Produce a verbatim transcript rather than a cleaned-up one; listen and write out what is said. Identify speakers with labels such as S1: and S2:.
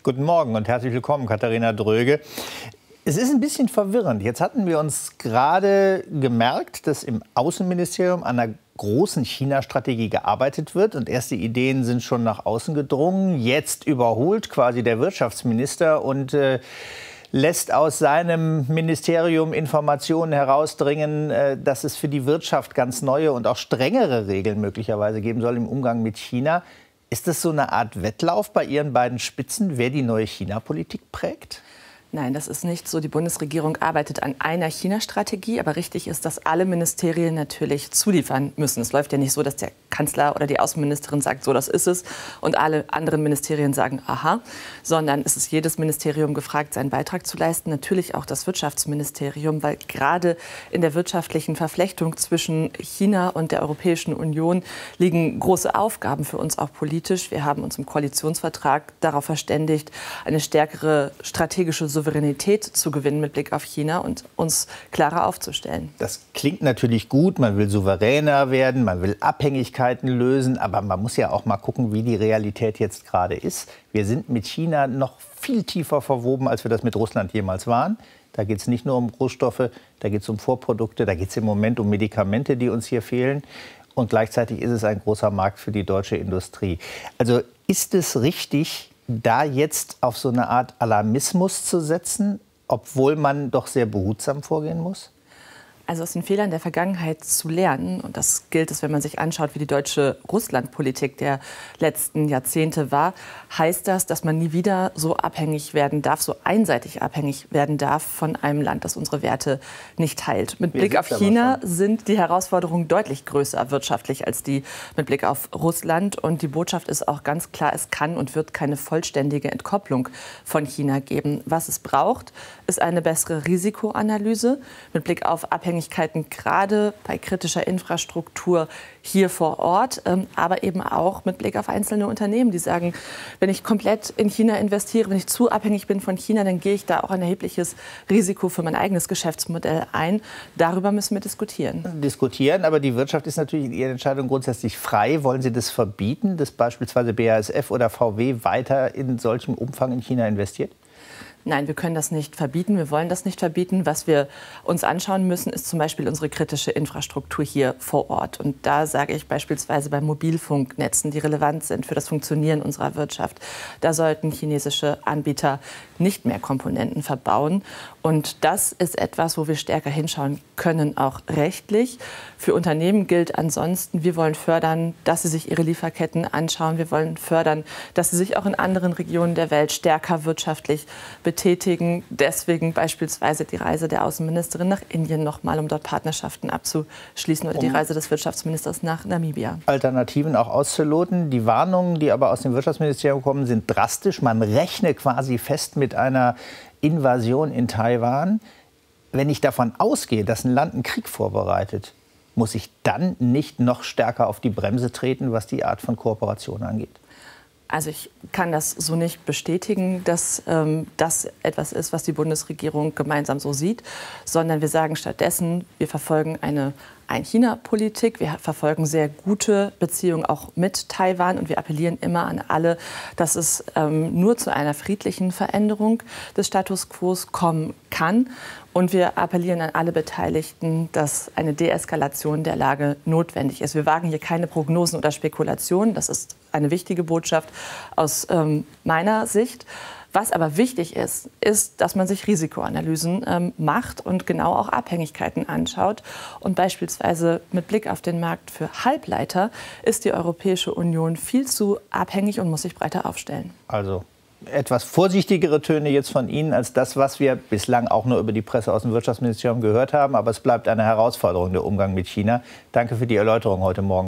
S1: Guten Morgen und herzlich willkommen, Katharina Dröge. Es ist ein bisschen verwirrend. Jetzt hatten wir uns gerade gemerkt, dass im Außenministerium an einer großen China-Strategie gearbeitet wird und erste Ideen sind schon nach außen gedrungen. Jetzt überholt quasi der Wirtschaftsminister und äh, lässt aus seinem Ministerium Informationen herausdringen, äh, dass es für die Wirtschaft ganz neue und auch strengere Regeln möglicherweise geben soll im Umgang mit China. Ist das so eine Art Wettlauf bei Ihren beiden Spitzen, wer die neue China-Politik prägt?
S2: Nein, das ist nicht so. Die Bundesregierung arbeitet an einer China-Strategie. Aber richtig ist, dass alle Ministerien natürlich zuliefern müssen. Es läuft ja nicht so, dass der Kanzler oder die Außenministerin sagt, so, das ist es. Und alle anderen Ministerien sagen, aha. Sondern es ist jedes Ministerium gefragt, seinen Beitrag zu leisten. Natürlich auch das Wirtschaftsministerium, weil gerade in der wirtschaftlichen Verflechtung zwischen China und der Europäischen Union liegen große Aufgaben für uns auch politisch. Wir haben uns im Koalitionsvertrag darauf verständigt, eine stärkere strategische Souveränität zu gewinnen mit Blick auf China und uns klarer aufzustellen.
S1: Das klingt natürlich gut, man will souveräner werden, man will Abhängigkeiten lösen, aber man muss ja auch mal gucken, wie die Realität jetzt gerade ist. Wir sind mit China noch viel tiefer verwoben, als wir das mit Russland jemals waren. Da geht es nicht nur um Rohstoffe, da geht es um Vorprodukte, da geht es im Moment um Medikamente, die uns hier fehlen. Und gleichzeitig ist es ein großer Markt für die deutsche Industrie. Also ist es richtig, da jetzt auf so eine Art Alarmismus zu setzen, obwohl man doch sehr behutsam vorgehen muss?
S2: Also aus den Fehlern der Vergangenheit zu lernen, und das gilt es, wenn man sich anschaut, wie die deutsche Russlandpolitik der letzten Jahrzehnte war, heißt das, dass man nie wieder so abhängig werden darf, so einseitig abhängig werden darf von einem Land, das unsere Werte nicht teilt. Mit Blick auf China sind die Herausforderungen deutlich größer wirtschaftlich als die mit Blick auf Russland. Und die Botschaft ist auch ganz klar, es kann und wird keine vollständige Entkopplung von China geben. Was es braucht, ist eine bessere Risikoanalyse mit Blick auf Abhängigkeit, gerade bei kritischer Infrastruktur hier vor Ort, aber eben auch mit Blick auf einzelne Unternehmen, die sagen, wenn ich komplett in China investiere, wenn ich zu abhängig bin von China, dann gehe ich da auch ein erhebliches Risiko für mein eigenes Geschäftsmodell ein. Darüber müssen wir diskutieren.
S1: Diskutieren, aber die Wirtschaft ist natürlich in ihrer Entscheidung grundsätzlich frei. Wollen Sie das verbieten, dass beispielsweise B A S F oder V W weiter in solchem Umfang in China investiert?
S2: Nein, wir können das nicht verbieten. Wir wollen das nicht verbieten. Was wir uns anschauen müssen, ist zum Beispiel unsere kritische Infrastruktur hier vor Ort. Und da sage ich beispielsweise bei Mobilfunknetzen, die relevant sind für das Funktionieren unserer Wirtschaft, da sollten chinesische Anbieter nicht mehr Komponenten verbauen. Und das ist etwas, wo wir stärker hinschauen können, auch rechtlich. Für Unternehmen gilt ansonsten, wir wollen fördern, dass sie sich ihre Lieferketten anschauen. Wir wollen fördern, dass sie sich auch in anderen Regionen der Welt stärker wirtschaftlich betätigen. Deswegen beispielsweise die Reise der Außenministerin nach Indien nochmal, um dort Partnerschaften abzuschließen, oder die Reise des Wirtschaftsministers nach Namibia.
S1: Alternativen auch auszuloten. Die Warnungen, die aber aus dem Wirtschaftsministerium kommen, sind drastisch. Man rechne quasi fest mit einer Invasion in Taiwan. Wenn ich davon ausgehe, dass ein Land einen Krieg vorbereitet, muss ich dann nicht noch stärker auf die Bremse treten, was die Art von Kooperation angeht?
S2: Also ich kann das so nicht bestätigen, dass ähm, das etwas ist, was die Bundesregierung gemeinsam so sieht, sondern wir sagen stattdessen, wir verfolgen eine Ein-China-Politik, wir verfolgen sehr gute Beziehungen auch mit Taiwan und wir appellieren immer an alle, dass es ähm, nur zu einer friedlichen Veränderung des Status quo kommen kann. Und wir appellieren an alle Beteiligten, dass eine Deeskalation der Lage notwendig ist. Wir wagen hier keine Prognosen oder Spekulationen. Das ist eine wichtige Botschaft aus ähm, meiner Sicht. Was aber wichtig ist, ist, dass man sich Risikoanalysen ähm, macht und genau auch Abhängigkeiten anschaut. Und beispielsweise mit Blick auf den Markt für Halbleiter ist die Europäische Union viel zu abhängig und muss sich breiter aufstellen.
S1: Also etwas vorsichtigere Töne jetzt von Ihnen als das, was wir bislang auch nur über die Presse aus dem Wirtschaftsministerium gehört haben. Aber es bleibt eine Herausforderung, der Umgang mit China. Danke für die Erläuterung heute Morgen.